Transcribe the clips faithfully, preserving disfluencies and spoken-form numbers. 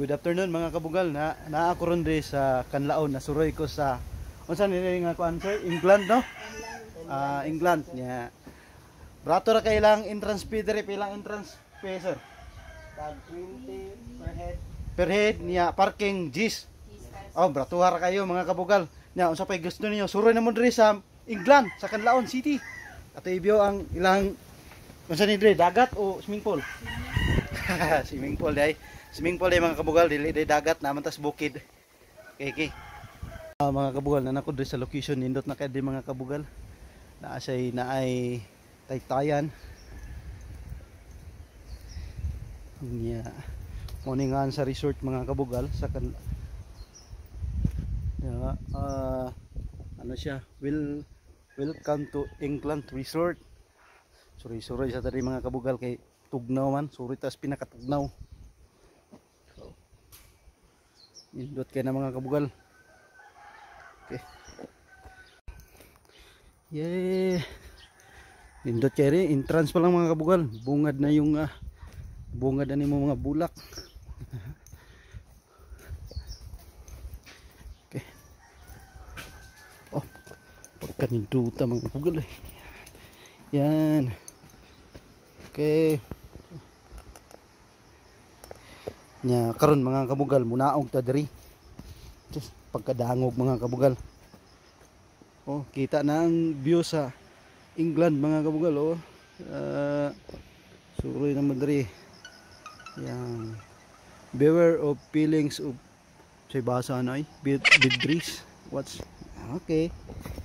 Good afternoon mga kabugal, na naa ko ron diri sa Kanlaon, nasuroy ko sa unsa nila nga kuan sir, England no? Ah, England nya. Brato ra kay lang entrance fee diri, pilang entrance fee sir? Tag twenty per head. Per head niya, parking G's. Oh, brato ra kayo mga kabugal. Nya unsa pay gusto niyo? Suroy na mo diri sa England, sa Kanlaon City. Ato ibyo ang ilang unsa ni diri, dagat o swimming pool? Swimming pool day. Swimming pool day mga kabugal, dili day dagat naman tas bukid. Okay, okay. Uh, mga kabugal, na nako diri sa location nindot na kay di mga kabugal. Naa say naay taytayan. Nya moningan sa resort mga kabugal sa kan ya, uh, ano siya? Will welcome to England Resort. Suri-suri sa tadi mga kabugal kay tugnaw man, suri tas pinakatugnaw. Nindot kayo na mga kabugal. Okay. Yeah. Nindot kayo rin. Entrance pa lang mga kabugal. Bungad na yung uh, bungad na yung mga bulak. Okay. Oh, pagkaninduta mga kabugal eh. Yan. Okay. Nya karon mga kabugal, munaog ta diri. Just pagkadangog mga kabugal. Oh, kita na ang view sa England mga kabugal oh. Uh, suroy naman diri. Yang beware of feelings of say basa na ay bid breeze. What's okay.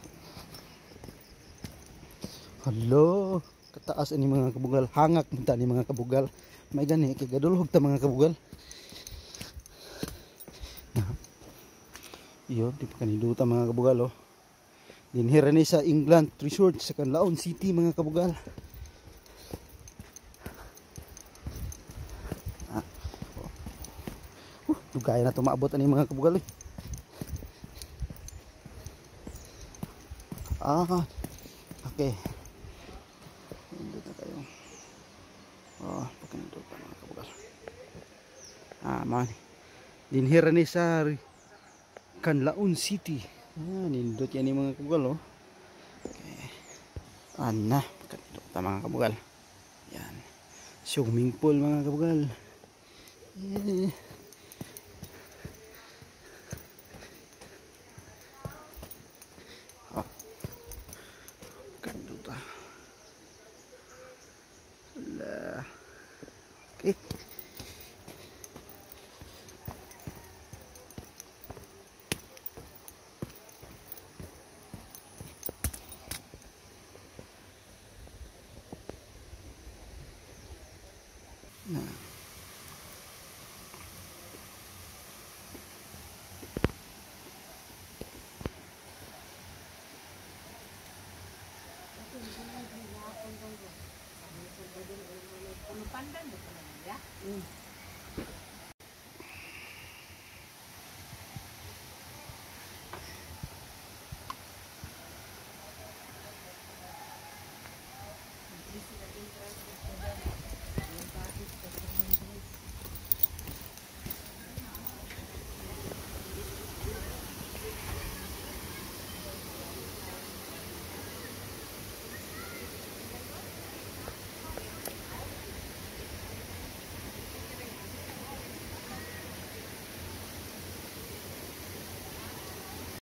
Hello, kataas ini mga kabugal, hangak minta ni mga kabugal. May gani kay gadulhog ta mga kabugal. Iyo, di pa kaniduta mga kabugal oh. Dinhira ni sa England Resort sa Kanlaon City mga kabugal. Ah. Uh, dugay na to maabot ani mga kabugal eh. Ah. Okay. Dito kayo. Oh, pakinduta mga kabugal. Ah, man. Dinhira ni sa Kanlaon City. Ah, nindot yan yung mga kabugal oh. Okay. Ana, kanindot mga kabugal. Yan. Swimming pool mga kabugal. Yeah. Oh. Kanindot ah. Ala. Okay. Nah.